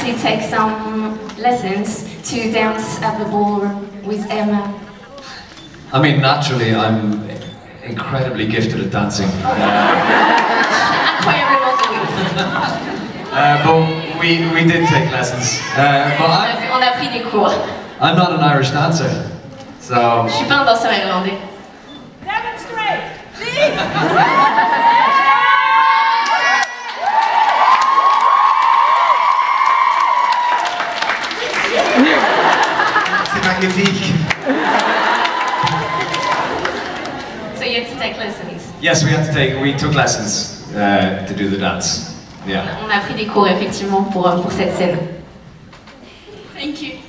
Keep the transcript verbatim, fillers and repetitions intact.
to take some lessons to dance at the ballroom with Emma? I mean, naturally, I'm incredibly gifted at dancing. Uh, uh, but we, we did take lessons. Uh, but I'm, On a pris des cours. I'm not an Irish dancer, so... Je suis pas un danseur irlandais. Demonstrate! C'est magnifique. So you had to take lessons. Yes, we had to take, we took lessons uh, to do the dance. Yeah. On a pris des cours effectivement pour, pour cette scène. Thank you.